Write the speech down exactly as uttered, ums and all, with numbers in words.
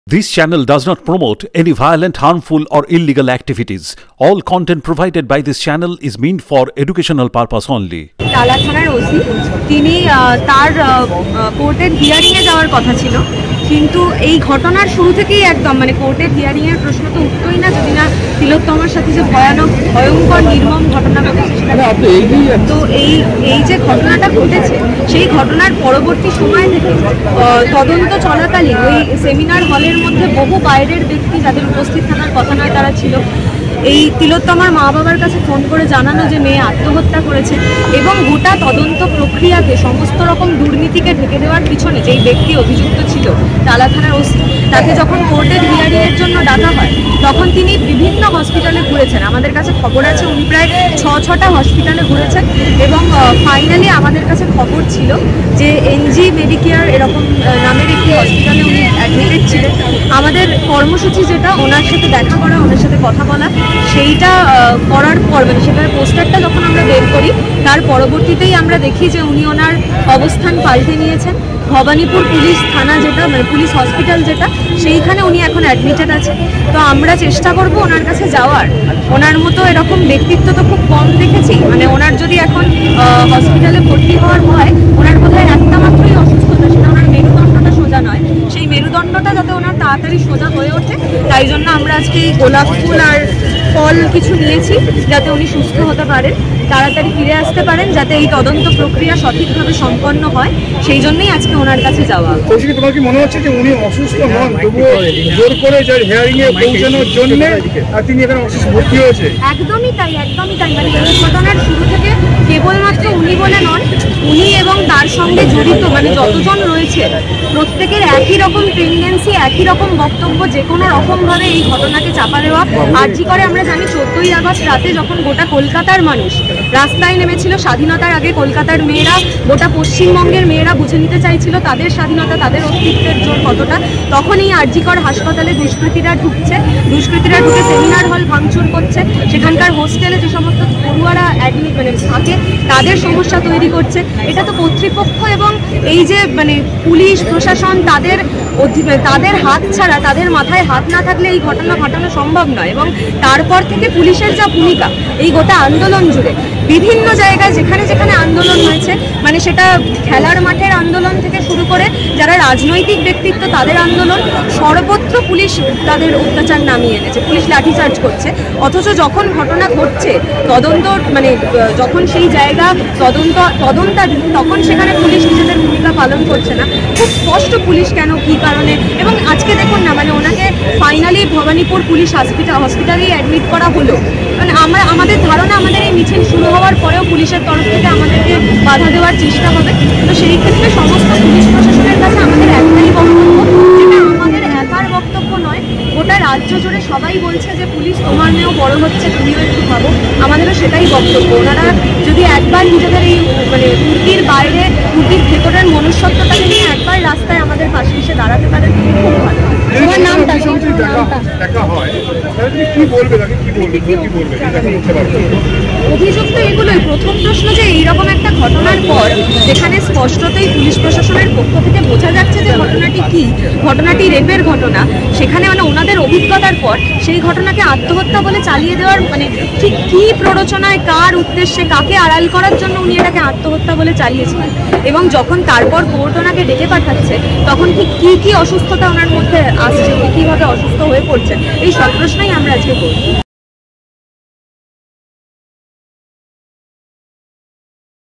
This channel does not promote any violent, harmful or illegal activities. All content provided by this channel is meant for educational purpose only. টালা থানার OC তিনি তার কোর্টের hearing এ যাওয়ার কথা ছিল, কিন্তু এই ঘটনার শুরু থেকেই একদম মানে কোর্টের হিয়ারিং এর প্রশ্ন তো উঠতোই না যদি না তিলোত্তমার সাথে যে ভয়ানক ভয়ঙ্কর নির্মম ঘটনা ঘটেছে সেটা। তো এই এই যে ঘটনাটা ঘটেছে সেই ঘটনার পরবর্তী সময় থেকে তদন্ত চলাকালীন ওই সেমিনার হলের মধ্যে বহু বাইরের ব্যক্তি যাদের উপস্থিত থাকার কথা নয় তারা ছিল। এই তিলোত্তমার মা বাবার কাছে ফোন করে জানানো যে মেয়ে আত্মহত্যা করেছে এবং গোটা তদন্ত প্রক্রিয়াতে সমস্ত রকম দুর্নীতিকে ঢেকে দেওয়ার পিছনে যেই ব্যক্তি অভিযুক্ত ছিল টালা থানার ওসি, তাকে যখন কোর্টের হিয়ারিংয়ের জন্য ডাকা হয় তখন তিনি বিভিন্ন হসপিটালে ঘুরেছেন। আমাদের কাছে খবর আছে উনি প্রায় ছ ছটা হসপিটালে ঘুরেছেন এবং ফাইনালি আমাদের কাছে খবর ছিল যে এনজি মেডিকেয়ার এরকম নামের একটি হসপিটালে উনি অ্যাডমিটেড ছিলেন। আমাদের কর্মসূচি যেটা ওনার সাথে দেখা করা, ওনার সাথে কথা বলা, সেইটা করার পর মানে সেটার পোস্টারটা যখন আমরা বের করি তার পরবর্তীতেই আমরা দেখি যে উনি ওনার অবস্থান পাল্টে নিয়েছেন। ভবানীপুর পুলিশ থানা যেটা মানে পুলিশ হসপিটাল যেটা সেইখানে উনি এখন অ্যাডমিটেড আছে। তো আমরা চেষ্টা করব ওনার কাছে যাওয়ার। ওনার মতো এরকম ব্যক্তিত্ব তো খুব কম দেখেছি, মানে ওনার যদি এখন হসপিটালে ভর্তি হওয়ার হয় ওনার বোধহয় একটা মাত্রই অসুস্থতা, সেটা ওনার মেরুদণ্ডটা সোজা নয়, সেই মেরুদণ্ডটা যাতে ওনার তাড়াতাড়ি সোজা হয়ে ওঠে তাই জন্য আমরা আজকে এই গোলাপ ফুল আর ফল কিছু নিয়েছি যাতে উনি সুস্থ হতে পারেন, তাড়াতাড়ি ফিরে আসতে পারেন, যাতে এই তদন্ত প্রক্রিয়া সঠিকভাবে সম্পন্ন হয়, সেই জন্যই আজকে ওনার কাছে যাওয়া। তোমার কি মনে হচ্ছে যে উনি অসুস্থ নন, তবুও জোর করে হিয়ারিং এ পৌঁছানোর জন্য তিনি এখানে অসুস্থ ভর্তি হয়েছে? একদমই তাই, একদমই তাই। মানে এই ঘটনার শুরু থেকে কেবলমাত্র উনি বলে নন, উনি এবং তার সঙ্গে জড়িত মানে যতজন রয়েছে প্রত্যেকের একই রকম টেন্ডেন্সি, একই রকম বক্তব্য, যে কোনো রকমভাবে এই ঘটনাকে চাপা দেওয়া। আরজি করে আমরা জানি চোদ্দই আগস্ট রাতে যখন গোটা কলকাতার মানুষ রাস্তায় নেমেছিল, স্বাধীনতার আগে কলকাতার মেয়েরা, গোটা পশ্চিমবঙ্গের মেয়েরা বুঝে নিতে চাইছিল তাদের স্বাধীনতা, তাদের অস্তিত্বের জোর কতটা, তখন এই আরজি কর হাসপাতালে দুষ্কৃতীরা ঢুকছে, দুষ্কৃতীরা ঢুকে সেমিনার হল ভাঙচুর করছে, সেখানকার হোস্টেলে যে সমস্ত পড়ুয়ারা অ্যাডমিট মানে থাকে তাদের সমস্যা তৈরি করছে। এটা তো কর্তৃপক্ষ এবং এই যে মানে পুলিশ প্রশাসন তাদের তাদের হাত ছাড়া, তাদের মাথায় হাত না থাকলে এই ঘটনা ঘটানো সম্ভব নয়। এবং তারপর থেকে পুলিশের যা ভূমিকা এই গোটা আন্দোলন জুড়ে বিভিন্ন জায়গায় যেখানে যেখানে আন্দোলন হয়েছে, মানে সেটা খেলার মাঠের আন্দোলন থেকে শুরু করে যারা রাজনৈতিক ব্যক্তিত্ব তাদের আন্দোলন, সর্বত্র পুলিশ তাদের অত্যাচার নামিয়ে এনেছে, পুলিশ লাঠিচার্জ করছে। অথচ যখন ঘটনা ঘটছে তদন্ত মানে যখন সেই জায়গা তদন্ত তদন্তাধীন তখন সেখানে পুলিশ নিজেদের ভূমিকা পালন করছে না। খুব স্পষ্ট পুলিশ কেন কী কারণে। এবং আজকে দেখুন না, মানে ওনাকে ফাইনালি ভবানীপুর পুলিশ হসপিটাল হসপিটালেই অ্যাডমিট করা হলো। মানে আমরা আমাদের ধারণা আমাদের এই মিছিল শুরু হওয়ার পরেও পুলিশের তরফ থেকে আমাদেরকে বাধা দেওয়ার চেষ্টা হবে। তো সেই ক্ষেত্রে সমস্ত পুলিশ প্রশাসনের কাছে আমাদের একটাই বক্তব্য, যেটা আমাদের একার বক্তব্য নয়, গোটা রাজ্য জুড়ে সবাই বলছে যে পুলিশ তোমার মেয়েও বড় হচ্ছে, তুমিও একটু ভাবো। আমাদেরও সেটাই বক্তব্য। ওনারা যদি একবার নিজেদের এই মানে কুটির বাইরে কুটির ভেতরের মনুষ্যত্বটাকে নিয়ে একবার রাস্তায় আমাদের পাশে এসে দাঁড়াতে পারেন খুব ভালো। তোমার নামটা অভিযোগ তো এগুলোই। প্রথম প্রশ্ন যে এইরকম একটা ঘটনার পর যেখানে স্পষ্টতই পুলিশ প্রশাসনের পক্ষ থেকে বোঝা যাচ্ছে যে ঘটনাটি কি, ঘটনাটি রেপের ঘটনা, সেখানে মানে ওনাদের অভিজ্ঞতার পর সেই ঘটনাকে আত্মহত্যা বলে চালিয়ে দেওয়ার মানে ঠিক কী প্ররোচনায়, কার উদ্দেশ্যে, কাকে আড়াল করার জন্য উনি এটাকে আত্মহত্যা বলে চালিয়েছিলেন। এবং যখন তারপর কোর্ট ওনাকে ডেকে পাঠাচ্ছে তখন ঠিক কী কী অসুস্থতা ওনার মধ্যে আসছে, কীভাবে অসুস্থ হয়ে পড়ছে, এই সব প্রশ্নই আমরা আজকে করব।